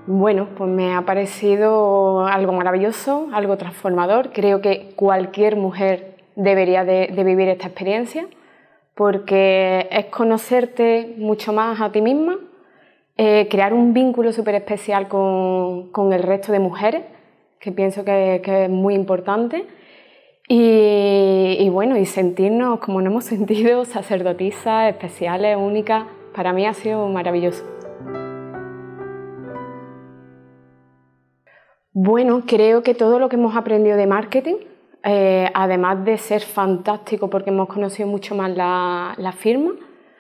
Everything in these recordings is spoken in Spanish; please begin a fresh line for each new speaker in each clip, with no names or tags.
Bueno, pues me ha parecido algo maravilloso, algo transformador. Creo que cualquier mujer debería de vivir esta experiencia porque es conocerte mucho más a ti misma, crear un vínculo súper especial con el resto de mujeres, que pienso que es muy importante, y bueno, y sentirnos como nos hemos sentido, sacerdotisas, especiales, únicas. Para mí ha sido maravilloso. Bueno, creo que todo lo que hemos aprendido de marketing, además de ser fantástico porque hemos conocido mucho más la firma,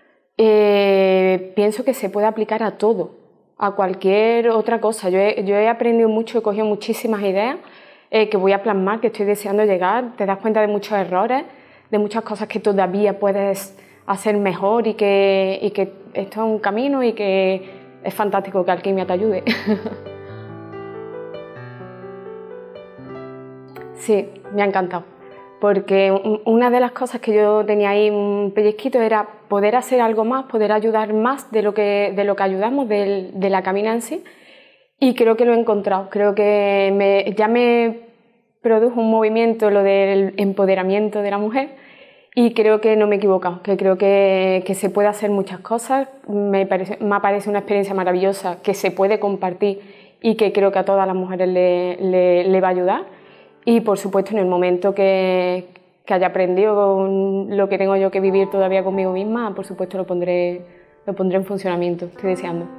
pienso que se puede aplicar a todo, a cualquier otra cosa. Yo he aprendido mucho, he cogido muchísimas ideas que voy a plasmar, que estoy deseando llegar. Te das cuenta de muchos errores, de muchas cosas que todavía puedes hacer mejor y que esto es un camino y que es fantástico que Alquimia te ayude. Sí, me ha encantado, porque una de las cosas que yo tenía ahí un pellizquito era poder hacer algo más, poder ayudar más de lo que ayudamos, de la Camina en sí, y creo que lo he encontrado. Creo que ya me produjo un movimiento lo del empoderamiento de la mujer y creo que no me he equivocado, que creo que se puede hacer muchas cosas. Me parece una experiencia maravillosa que se puede compartir y que creo que a todas las mujeres le va a ayudar. Y por supuesto, en el momento que haya aprendido lo que tengo yo que vivir todavía conmigo misma, por supuesto lo pondré en funcionamiento. Estoy deseando.